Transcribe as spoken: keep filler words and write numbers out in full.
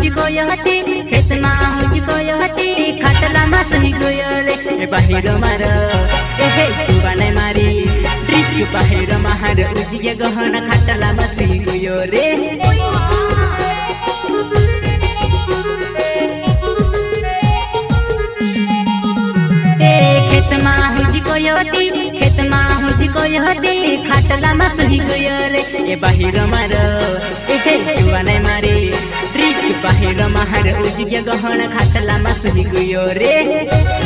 हुजी कोयहती खेतमा हुजी कोयहती खाटला मासही गयोले ए बाहिर मार ए हे जुवानै मारी ट्रिक बाहिर मार उजिगे गहना खाटला मासही गयो रे ए खेतमा हुजी कोयहती खेतमा हुजी कोयहती खाटला मासही गयोले ए बाहिर मार ए हे जुवानै मारी ट्रिक बाहिर मार उजिगे गहना खाटला मासही गयो रे।